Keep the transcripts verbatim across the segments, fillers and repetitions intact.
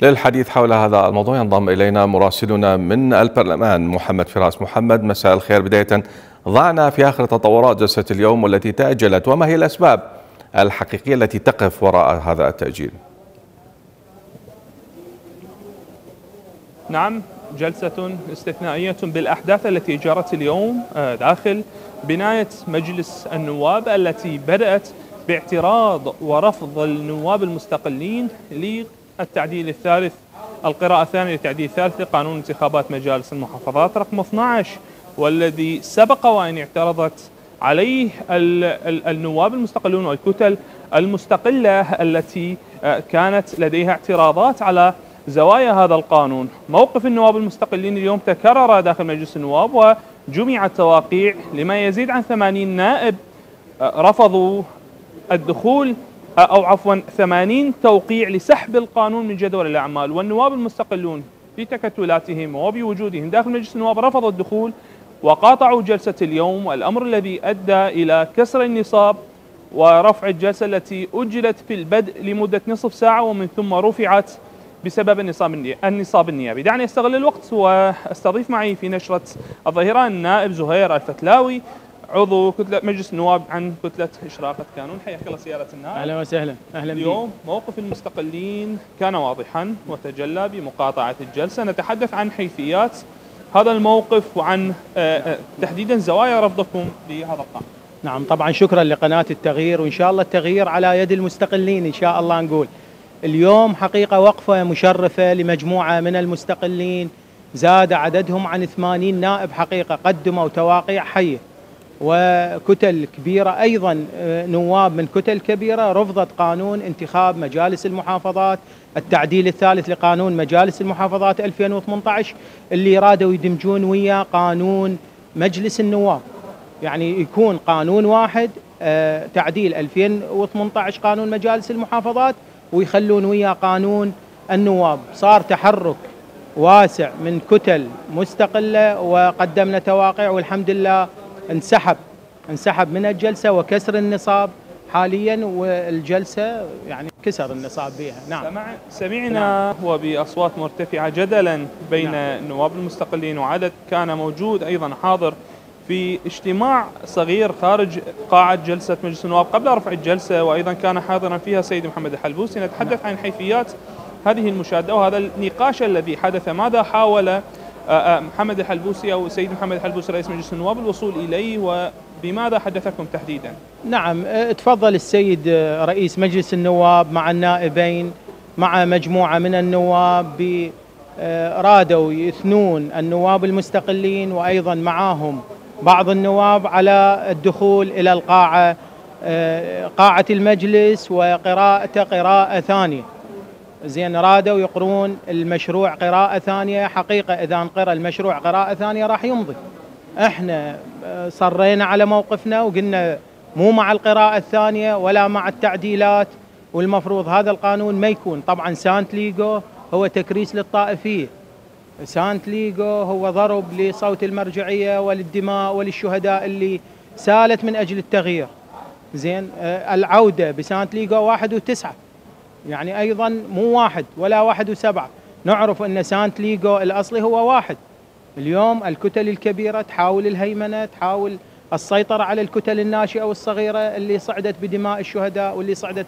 للحديث حول هذا الموضوع ينضم إلينا مراسلنا من البرلمان محمد فراس. محمد، مساء الخير. بداية، ضعنا في آخر تطورات جلسة اليوم والتي تأجلت، وما هي الأسباب الحقيقية التي تقف وراء هذا التأجيل؟ نعم، جلسة استثنائية بالأحداث التي جرت اليوم داخل بناية مجلس النواب، التي بدأت باعتراض ورفض النواب المستقلين للتعديل الثالث القراءة الثانية للتعديل الثالث لقانون انتخابات مجالس المحافظات رقم اثني عشر، والذي سبق وأن اعترضت عليه النواب المستقلون والكتل المستقلة التي كانت لديها اعتراضات على زوايا هذا القانون. موقف النواب المستقلين اليوم تكرر داخل مجلس النواب، وجمع التواقيع لما يزيد عن ثمانين نائب رفضوا الدخول أو عفوا ثمانين توقيع لسحب القانون من جدول الأعمال، والنواب المستقلون في تكتلاتهم وبوجودهم داخل مجلس النواب رفضوا الدخول وقاطعوا جلسة اليوم، والأمر الذي أدى إلى كسر النصاب ورفع الجلسة التي أجلت في البدء لمدة نصف ساعة ومن ثم رفعت بسبب النصاب النصاب النيابي. دعني استغل الوقت واستضيف معي في نشرة الظهيرة النائب زهير الفتلاوي، عضو كتلة مجلس النواب عن كتلة إشراقة كانون. حياك الله سيادة النائب. اهلا وسهلا. اهلا بك. اليوم موقف المستقلين كان واضحا وتجلى بمقاطعة الجلسة. نتحدث عن حيثيات هذا الموقف وعن تحديدا زوايا رفضكم لهذا القانون. نعم، طبعا شكرا لقناة التغيير، وإن شاء الله التغيير على يد المستقلين إن شاء الله. نقول اليوم حقيقة وقفة مشرفة لمجموعة من المستقلين، زاد عددهم عن ثمانين نائب، حقيقة قدموا تواقيع حية، وكتل كبيرة أيضا نواب من كتل كبيرة رفضت قانون انتخاب مجالس المحافظات، التعديل الثالث لقانون مجالس المحافظات ألفين وثمانية عشر اللي رادوا يدمجون ويا قانون مجلس النواب، يعني يكون قانون واحد تعديل ألفين وثمانية عشر قانون مجالس المحافظات ويخلون ويا قانون النواب. صار تحرك واسع من كتل مستقلة وقدمنا تواقيع، والحمد لله انسحب انسحب من الجلسة وكسر النصاب حاليا، والجلسة يعني كسر النصاب بها. نعم. سمع سمعنا نعم. وبأصوات مرتفعة جدلا بين نعم. النواب المستقلين، وعدد كان موجود أيضا حاضر في اجتماع صغير خارج قاعة جلسة مجلس النواب قبل رفع الجلسة، وأيضا كان حاضرا فيها سيد محمد الحلبوسي. نتحدث عن حيثيات هذه المشادة وهذا النقاش الذي حدث. ماذا حاول محمد الحلبوسي أو سيد محمد الحلبوسي رئيس مجلس النواب الوصول إليه، وبماذا حدثكم تحديدا؟ نعم، تفضل السيد رئيس مجلس النواب مع النائبين مع مجموعة من النواب، رادوا يثنون النواب المستقلين وأيضا معهم بعض النواب على الدخول إلى القاعة قاعة المجلس وقراءة قراءة ثانية. زين، رادوا يقرون المشروع قراءة ثانية. حقيقة إذا انقرأ المشروع قراءة ثانية راح يمضي. احنا صرينا على موقفنا وقلنا مو مع القراءة الثانية ولا مع التعديلات، والمفروض هذا القانون ما يكون. طبعا سانت ليغو هو تكريس للطائفية، سانت ليغو هو ضرب لصوت المرجعية وللدماء وللشهداء اللي سالت من أجل التغيير. زين، العودة بسانت ليغو واحد وتسعة، يعني أيضا مو واحد ولا واحد وسبعة. نعرف أن سانت ليغو الأصلي هو واحد. اليوم الكتل الكبيرة تحاول الهيمنة، تحاول السيطرة على الكتل الناشئة والصغيرة اللي صعدت بدماء الشهداء واللي صعدت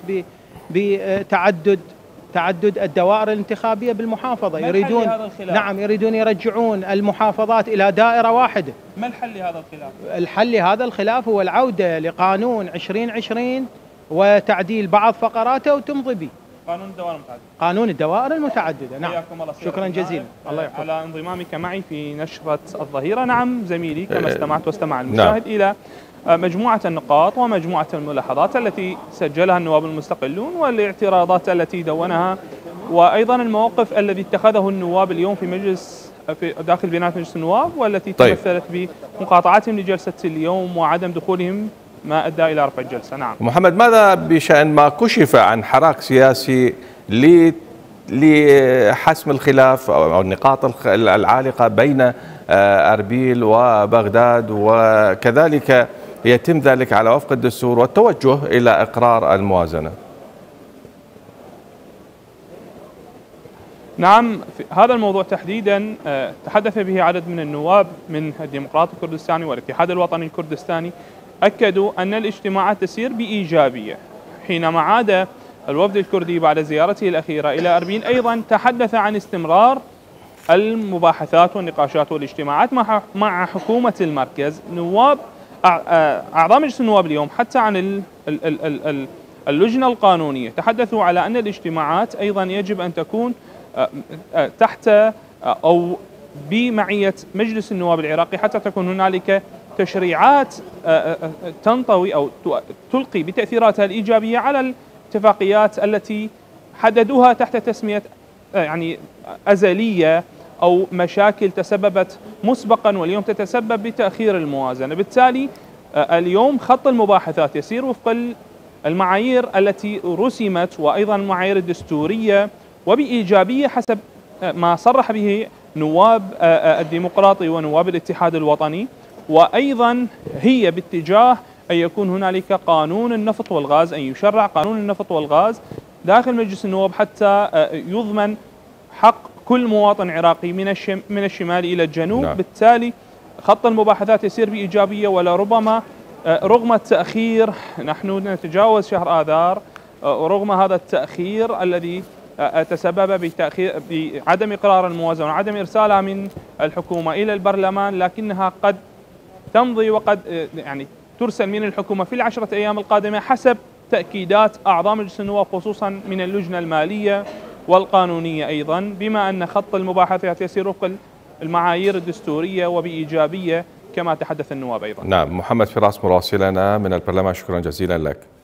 بتعدد تعدد الدوائر الانتخابية بالمحافظة. يريدون نعم يريدون يرجعون المحافظات إلى دائرة واحدة. ما الحل لهذا الخلاف؟ الحل لهذا الخلاف هو العودة لقانون عشرين عشرين وتعديل بعض فقراته وتمضي به. قانون الدوائر المتعددة. قانون الدوائر المتعددة. نعم. شكرا جزيلا. الله يحفظك على انضمامك معي في نشرة الظهيرة. نعم زميلي، كما استمعت واستمع المشاهد نعم. إلى مجموعة النقاط ومجموعة الملاحظات التي سجلها النواب المستقلون والاعتراضات التي دونها، وأيضا الموقف الذي اتخذه النواب اليوم في مجلس في داخل بناية مجلس النواب، والتي طيب. تمثلت بمقاطعتهم لجلسة اليوم وعدم دخولهم ما أدى إلى رفع الجلسة. نعم. محمد، ماذا بشأن ما كشف عن حراك سياسي لحسم الخلاف أو النقاط العالقة بين أربيل وبغداد، وكذلك يتم ذلك على وفق الدستور والتوجه إلى إقرار الموازنة؟ نعم، في هذا الموضوع تحديدا تحدث به عدد من النواب من الديمقراطي الكردستاني والاتحاد الوطني الكردستاني، أكدوا أن الاجتماعات تسير بإيجابية. حينما عاد الوفد الكردي بعد زيارته الأخيرة إلى أربين أيضا تحدث عن استمرار المباحثات والنقاشات والاجتماعات مع حكومة المركز. نواب أعضاء مجلس النواب اليوم حتى عن اللجنة القانونية تحدثوا على أن الاجتماعات أيضا يجب أن تكون تحت أو بمعية مجلس النواب العراقي حتى تكون هنالك تشريعات تنطوي أو تلقي بتأثيراتها الإيجابية على الاتفاقيات التي حددوها تحت تسمية يعني أزلية أو مشاكل تسببت مسبقا واليوم تتسبب بتأخير الموازنة. بالتالي اليوم خط المباحثات يسير وفق المعايير التي رسمت وأيضا المعايير الدستورية وبإيجابية حسب ما صرح به نواب الديمقراطي ونواب الاتحاد الوطني، وأيضا هي باتجاه أن يكون هنالك قانون النفط والغاز، أن يشرع قانون النفط والغاز داخل مجلس النواب حتى يضمن حق كل مواطن عراقي من من الشمال إلى الجنوب. نعم. بالتالي خط المباحثات يسير بإيجابية، ولربما رغم التأخير نحن نتجاوز شهر آذار، ورغم هذا التأخير الذي تسبب بتأخير بعدم إقرار الموازنة وعدم إرسالها من الحكومة إلى البرلمان، لكنها قد تمضي وقد يعني ترسل من الحكومة في العشرة أيام القادمة حسب تأكيدات أعضاء مجلس النواب خصوصا من اللجنة المالية والقانونية أيضا، بما أن خط المباحثات يسير وفق المعايير الدستورية وبإيجابية كما تحدث النواب أيضا. نعم، محمد فراس مراسلنا من البرلمان، شكرا جزيلا لك.